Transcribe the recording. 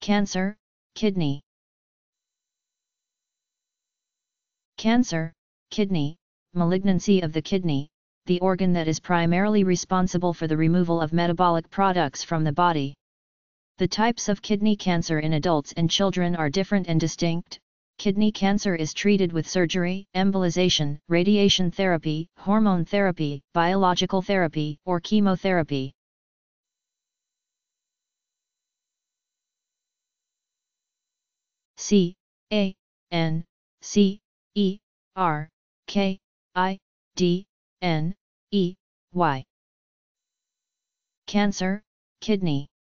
Cancer, kidney. Cancer, kidney, malignancy of the kidney, the organ that is primarily responsible for the removal of metabolic products from the body. The types of kidney cancer in adults and children are different and distinct. Kidney cancer is treated with surgery, embolization, radiation therapy, hormone therapy, biological therapy, or chemotherapy. C-A-N-C-E-R-K-I-D-N-E-Y. Cancer, kidney.